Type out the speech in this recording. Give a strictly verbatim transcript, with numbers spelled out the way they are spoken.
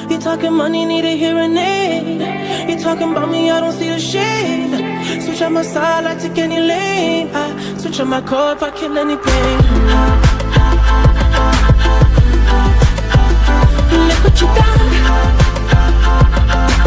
You talking money, need a hearing aid. You talking about me, I don't see the shade. Switch on my side, I take any lane. I switch on my core if I kill any pain. Look what you done.